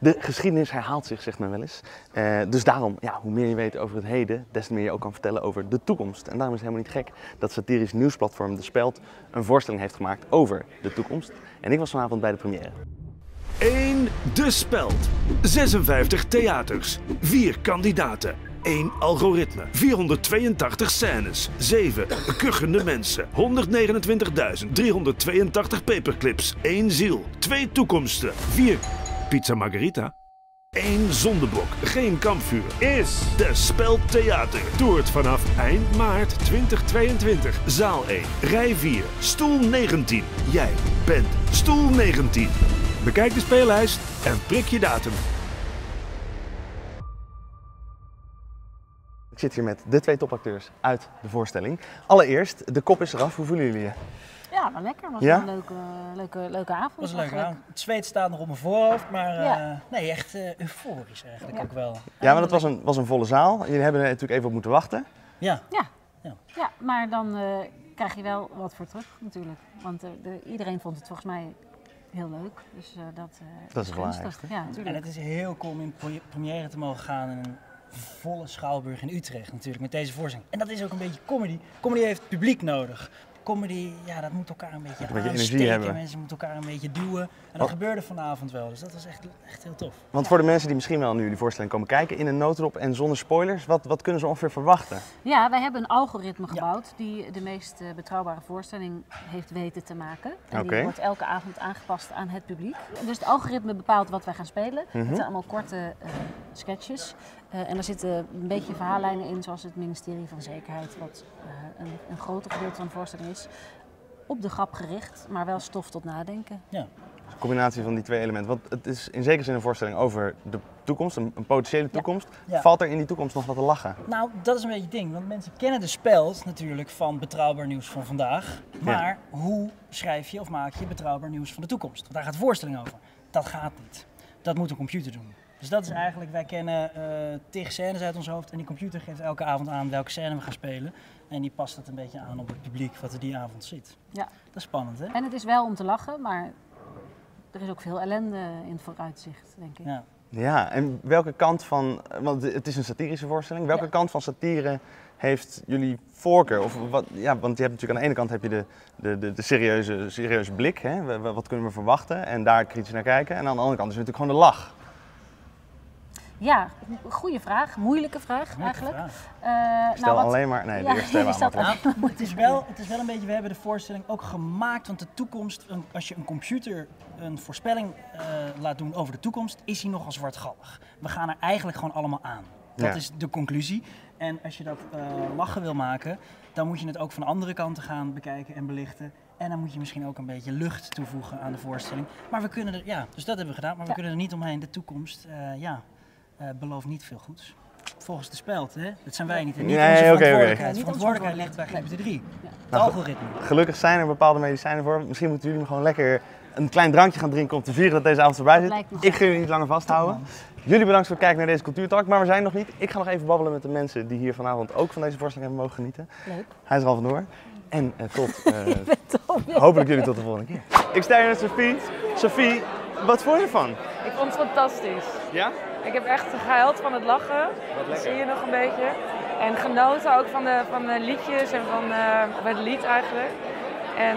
De geschiedenis herhaalt zich, zegt men wel eens. Dus daarom, ja, hoe meer je weet over het heden, des te meer je ook kan vertellen over de toekomst. En daarom is het helemaal niet gek dat satirisch nieuwsplatform De Speld een voorstelling heeft gemaakt over de toekomst. En ik was vanavond bij de première. 1. De Speld. 56 theaters. 4 kandidaten. 1 algoritme. 482 scènes. 7 kuchende mensen. 129.382 paperclips. 1 ziel. 2 toekomsten. 4 pizza margarita. 1 zondebok. Geen kampvuur. Is De Speld Theater. Toert vanaf eind maart 2022. Zaal 1. Rij 4. Stoel 19. Jij bent stoel 19. Bekijk de speellijst en prik je datum. Ik zit hier met de 2 topacteurs uit de voorstelling. Allereerst, de kop is eraf. Hoe voelen jullie je? Ja, wel lekker. Het was een leuke avond. Het was een leuke avond. Het zweet staat nog op mijn voorhoofd, maar nee, echt euforisch eigenlijk ook wel. Ja, maar dat was een volle zaal. Jullie hebben er natuurlijk even op moeten wachten. Ja, maar dan krijg je wel wat voor terug natuurlijk. Want iedereen vond het volgens mij heel leuk. Dus dat is het belangrijkste. Ja, en het is heel cool om in première te mogen gaan in een volle Schouwburg in Utrecht natuurlijk, met deze voorstelling. En dat is ook een beetje comedy. Comedy heeft publiek nodig. Comedy, ja, dat moet elkaar een beetje aansteken. Mensen moeten elkaar een beetje duwen. En dat gebeurde vanavond wel, dus dat was echt heel tof. Want voor de mensen die misschien wel nu die voorstelling komen kijken, in een notendop en zonder spoilers, wat kunnen ze ongeveer verwachten? Ja, wij hebben een algoritme gebouwd die de meest betrouwbare voorstelling heeft weten te maken. En die wordt elke avond aangepast aan het publiek. Dus het algoritme bepaalt wat wij gaan spelen. Het zijn allemaal korte sketches. En er zitten een beetje verhaallijnen in, zoals het ministerie van Zekerheid, wat een groter gedeelte van de voorstelling is. Op de grap gericht, maar wel stof tot nadenken. Ja. Een combinatie van die 2 elementen. Want het is in zekere zin een voorstelling over de toekomst, een potentiële toekomst. Ja. Valt er in die toekomst nog wat te lachen? Nou, dat is een beetje het ding. Want mensen kennen De Speld natuurlijk van betrouwbaar nieuws van vandaag. Maar hoe schrijf je of maak je betrouwbaar nieuws van de toekomst? Want daar gaat de voorstelling over. Dat gaat niet. Dat moet een computer doen. Dus dat is eigenlijk, wij kennen 10 scènes uit ons hoofd en die computer geeft elke avond aan welke scène we gaan spelen. En die past het een beetje aan op het publiek wat er die avond zit. Ja. Dat is spannend, hè? En het is wel om te lachen, maar er is ook veel ellende in het vooruitzicht, denk ik. Ja. Ja, en welke kant van, want het is een satirische voorstelling, welke kant van satire heeft jullie voorkeur? Of wat, ja, want je hebt natuurlijk aan de ene kant heb je de serieuze blik, hè? Wat kunnen we verwachten en daar kritisch naar kijken. En aan de andere kant is het natuurlijk gewoon de lach. Ja, goede vraag, moeilijke vraag eigenlijk. Stel alleen maar, nee, de eerste het is wel een beetje, we hebben de voorstelling ook gemaakt, want de toekomst, als je een computer een voorspelling laat doen over de toekomst, is hij nogal zwartgallig. We gaan er eigenlijk gewoon allemaal aan. Dat is de conclusie. En als je dat lachen wil maken, dan moet je het ook van andere kanten gaan bekijken en belichten. En dan moet je misschien ook een beetje lucht toevoegen aan de voorstelling. Maar we kunnen er, dus dat hebben we gedaan, maar we kunnen er niet omheen. De toekomst, belooft niet veel goeds. Volgens De Speld, hè? Dat zijn wij niet. En niet onze verantwoordelijkheid. De verantwoordelijkheid ligt bij Glipper 3. Het algoritme. Gelukkig zijn er bepaalde medicijnen voor. Misschien moeten jullie gewoon lekker een klein drankje gaan drinken om te vieren dat deze avond voorbij zit. Ik ga jullie niet langer vasthouden. Jullie bedankt voor het kijken naar deze cultuurtalk, maar we zijn nog niet. Ik ga nog even babbelen met de mensen die hier vanavond ook van deze voorstelling hebben mogen genieten. Leuk. Hij is er al vandoor. En hopelijk jullie tot de volgende keer. Ik sta hier met Sophie. Sophie, wat vond je ervan? Ik vond het fantastisch. Ja? Ik heb echt gehuild van het lachen. Dat zie je nog een beetje. En genoten ook van de liedjes en van het lied eigenlijk. En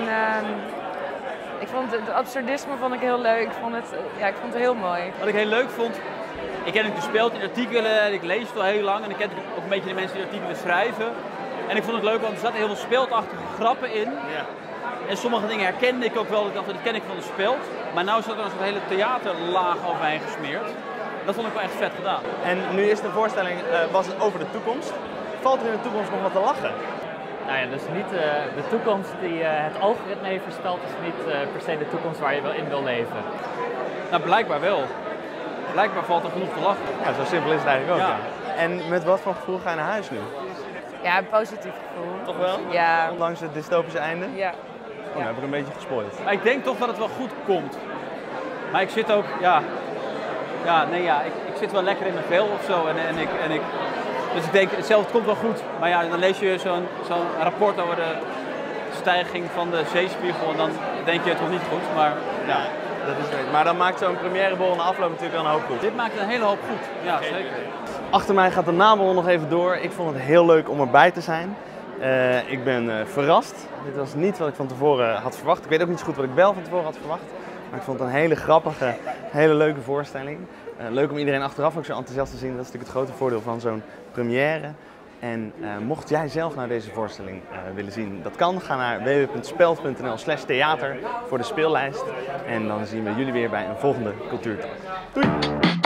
ik vond het absurdisme vond ik heel leuk. Ik vond het heel mooi. Wat ik heel leuk vond, ik ken natuurlijk De Speld in artikelen, ik lees het al heel lang en ik ken ook een beetje de mensen die artikelen schrijven. En ik vond het leuk, want er zaten heel veel speldachtige grappen in. Ja. En sommige dingen herkende ik ook wel, ik dacht dat ken ik van De Speld. Maar nu zat er een soort hele theaterlaag overheen gesmeerd. Dat vond ik wel echt vet gedaan. En nu is de voorstelling was het over de toekomst. Valt er in de toekomst nog wat te lachen? Nou ja, dus niet de toekomst die het algoritme heeft voorspeld, is niet per se de toekomst waar je wel in wil leven. Nou, blijkbaar wel. Blijkbaar valt er genoeg te lachen. Ja, zo simpel is het eigenlijk ook. Ja. En met wat voor gevoel ga je naar huis nu? Ja, een positief gevoel. Toch wel? Ja. Ondanks het dystopische einde? Ja. Oh, nou heb ik een beetje gespoild. Maar ik denk toch dat het wel goed komt. Maar ik zit ook, ik zit wel lekker in mijn vel of zo. Dus ik denk, het komt wel goed. Maar ja, dan lees je zo'n rapport over de stijging van de zeespiegel en dan denk je het toch niet goed. Maar ja. Dat is leuk. Maar dan maakt zo'n premièreborrel na afloop natuurlijk wel een hoop goed. Dit maakt een hele hoop goed. Ja, zeker. Achter mij gaat de naborrel nog even door. Ik vond het heel leuk om erbij te zijn. Ik ben verrast. Dit was niet wat ik van tevoren had verwacht. Ik weet ook niet zo goed wat ik wel van tevoren had verwacht. Maar ik vond het een hele grappige, hele leuke voorstelling. Leuk om iedereen achteraf ook zo enthousiast te zien. Dat is natuurlijk het grote voordeel van zo'n première. En mocht jij zelf naar deze voorstelling willen zien, dat kan. Ga naar www.speld.nl/theater voor de speellijst. En dan zien we jullie weer bij een volgende Cultuurtalk. Doei!